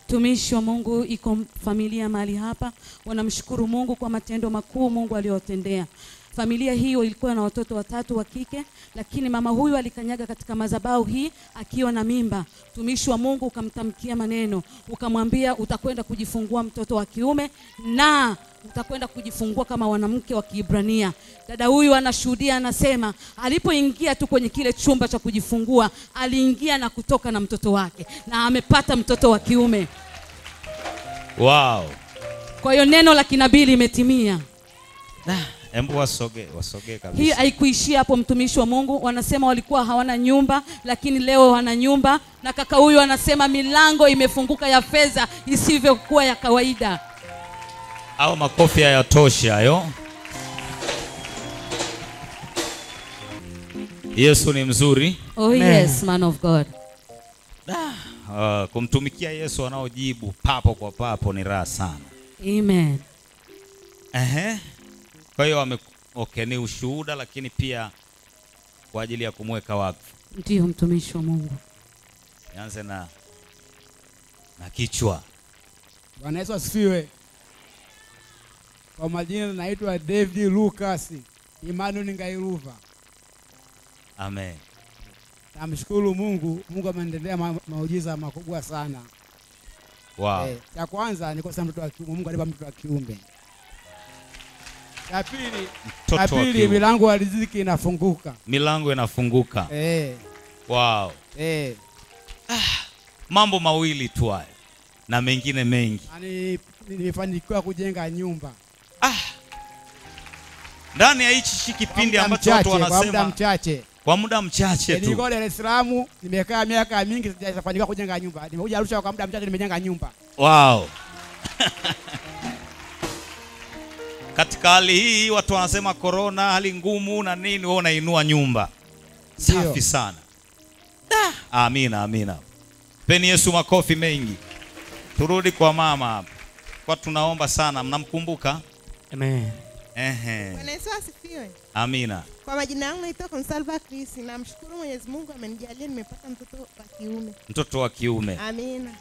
Tumishi wa Mungu, iko familia mahali hapa wanamshukuru Mungu kwa matendo makuu Mungu aliyotendea. Familia hiyo ilikuwa na watoto 3 wa kike, lakini mama huyu alikanyaga katika madhabahu hii akiwa na mimba. Tumishi wa Mungu ukamtamkia maneno, ukamwambia utakwenda kujifungua mtoto wa kiume na utakwenda kujifungua kama mwanamke wa Kiebrania. Dada huyu anashuhudia, anasema alipoingia tu kwenye kile chumba cha kujifungua, aliingia na kutoka na mtoto wake na amepata mtoto wa kiume. Wow. Kwa hiyo neno la kinabii limetimia. Hebu wasoge kabisa. Hii haikuishia hapo, mtumishi wa Mungu. Wanasema walikuwa hawana nyumba, lakini leo wana nyumba. Na kaka huyu anasema milango imefunguka ya fedha isivyokuwa ya kawaida. Au makofi hayatoshi hayo. Yesu ni mzuri. Oh yes, man of God. Kumtumikia Yesu anaojibu papo kwa papo ni raha sana. Amen. Kwa hiyo ni ushuhuda, lakini pia kwa ajili ya kumweka wakfu. Ndio mtumishi wa Mungu. Nianze na kichwa. Bwana Yesu asifiwe. Kwa majina naitwa David Lucas Emmanuel Ngairuva. Amen. Namshukuru Mungu, Mungu amenitendea maujiza makubwa sana. Wow. Ya kwanza ni kwa sababu mtoto wa kiume, Mungu alipa mtoto wa kiume. Ya pili milango ya riziki inafunguka. Milango inafunguka. Wow. Mambo mawili tu haya na mengine mengi. Yaani nimefanikiwa kujenga nyumba. Ndani ya hichi kipindi ambacho watu wanasema kwa muda mchache tu. Niko Dar es Salaam, nimekaa miaka mingi sijafanikiwa kujenga nyumba. Nimekuja Arusha kwa muda mchache nimejenga nyumba. Wow. Katika hali hii watu wanasema corona, hali ngumu na nini, wewe unainua nyumba. Safi sana. Amina. Peni Yesu makofi mengi. Turudi kwa mama hapa. Kwa tunaomba sana, mnamkumbuka? Amen. Bwana Yesu asifiwe. Amina. Kwa majina yangu naitwa Consalva Chris. Namshukuru Mwenyezi Mungu amenijalia nimepata mtoto wa kiume. Mtoto wa kiume. Amina.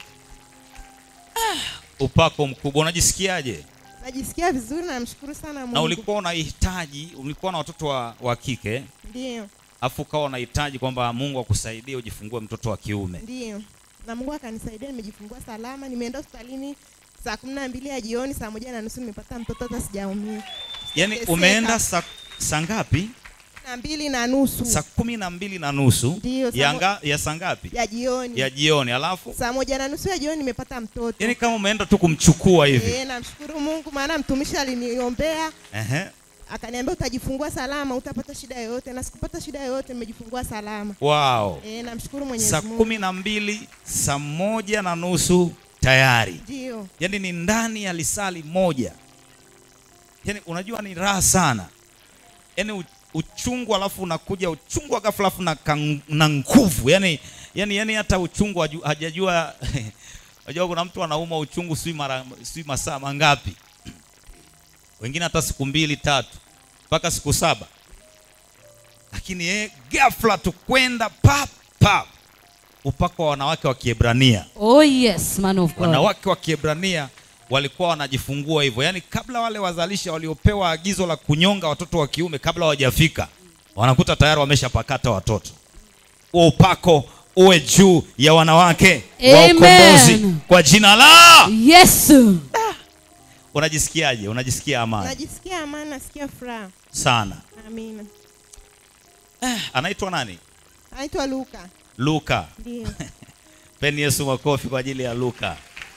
Upako mkubwa. Unajisikiaje? Najisikia vizuri, namshukuru sana Mungu. Na ulikuwa na watoto wa kike? Ndio. Afu ukawa unahitaji kwamba Mungu akusaidie ujifungue mtoto wa kiume. Ndio. Na Mungu akanisaidia, nimejifungua salama. Nimeenda hospitalini saa 12 ya jioni, saa 1:30 nimepata mtoto, hata sijaumia. Yaani umeenda saa ngapi? 12:30. Saa 12:30. Ndio. Ya saa ngapi? Ya jioni. Ya jioni, alafu saa 1:30 ya jioni nimepata mtoto. Yaani kama umeenda tu kumchukua hivi. Namshukuru Mungu, maana mtumishi aliniombea. Akaniambia utajifungua salama, utapata shida yoyote, na sikupata shida yoyote, nimejifungua salama. Wow. Namshukuru Mwenyezi Mungu. Saa 12, saa 1:30 tayari. Ndio. Yaani ni ndani ya lisali moja. Yaani unajua ni raha sana. Yaani uchungu alafu unakuja uchungu ghafla alafu na nguvu. Yaani hata uchungu hajajua. Unajua kuna mtu anauma uchungu si masaa mangapi. Wengine hata siku 2, 3 mpaka siku 7. Lakini ghafla tu kwenda pap. Upako wa wanawake wa Kiebrania. Oh yes, man of God. Wanawake wa Kiebrania walikuwa wanajifungua hivyo. Yaani kabla wale wazalisha waliopewa agizo la kunyonga watoto wa kiume kabla hawajafika, wanakuta tayari wameshapakata watoto. Upako uwe juu ya wanawake wa ukombozi kwa jina la Yesu. Unajisikiaje? Unajisikia amani? Najisikia amani, nasikia furaha sana. Amina. Anaitwa nani? Anaitwa Luka. Luka. Ndio. Peni Yesu makofi kwa ajili ya Luka.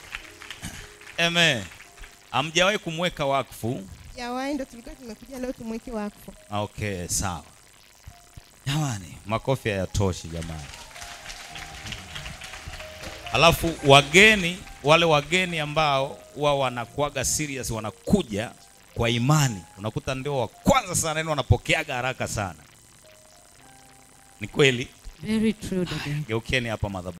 Amen. Hamjawahi kumweka wakfu? Yawahi, ndio tulikuwa tumekuja leo tumweke wakfu. Okay, sawa. Jamani, makofi hayatoshi jamani. Alafu wale wageni ambao wao wanakuaga serious, wanakuja kwa imani, unakuta ndio wa kwanza sana, yani wanapokeaga haraka sana. Ni kweli? Very true, daddy. Geukeni hapa madhabahu.